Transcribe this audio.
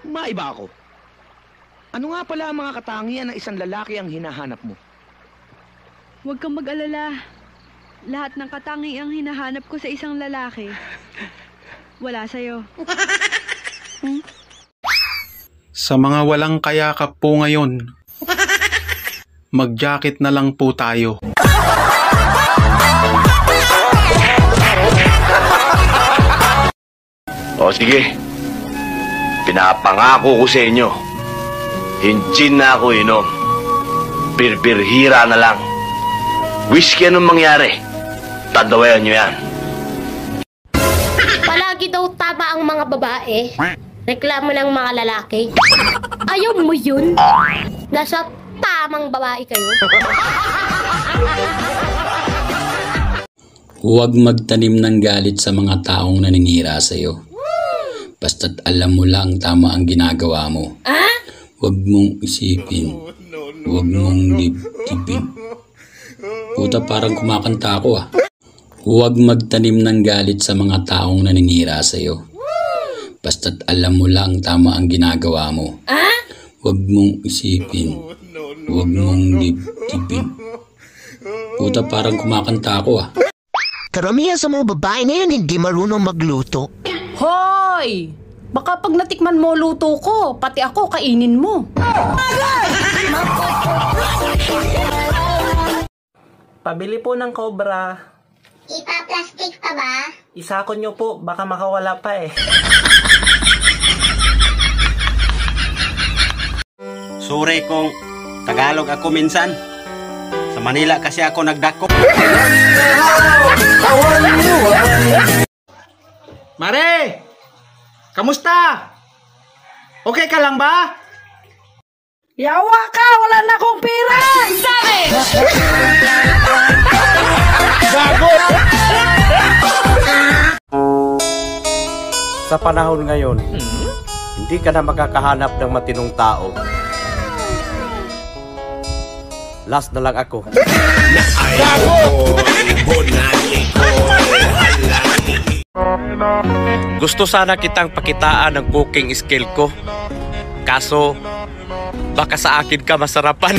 Maiba ako. Ano nga pala ang mga katangian ng isang lalaki ang hinahanap mo? Huwag kang mag-alala. Lahat ng katangiang hinahanap ko sa isang lalaki, wala sa'yo. Sa mga walang kayakap po ngayon, mag-jacket na lang po tayo. O sige, pinapangako ko sa inyo, hindi na ako inom. Birbirhira na lang. Whiskey anong mangyari, tatawayan nyo yan. Palagi daw tama ang mga babae. Reklamo ng mga lalaki. Ayaw mo yun? Nasa tamang babae kayo. Huwag magtanim ng galit sa mga taong naninira sa'yo. Basta't alam mo lang tama ang ginagawa mo. Huwag mong isipin. Huwag mong dibdibin. Puta, parang kumakanta ako ah. Huwag magtanim ng galit sa mga taong naninira sa'yo. Basta't alam mo lang tama ang ginagawa mo. Huwag mong isipin. Huwag mong dibdibin. Puta, parang kumakanta ako ah. Karamihan sa mga babae na yan hindi marunong magluto. Hoy! Baka pag natikman mo luto ko, pati ako kainin mo. Pabili po ng cobra. Ipa-plastic pa ba? Isakon nyo po, baka makawala pa eh. Sorry kung Tagalog ako minsan. Sa Manila kasi ako nagdako. Mare! Kamusta? Okay ka lang ba? Yawa ka! Wala na akong pera! Sabi! Sa panahon ngayon, hindi ka na makakahanap ng matinong tao. Last na lang ako. Gusto sana kitang pakitaan ng cooking skill ko. Kaso, baka sa akin ka masarapan.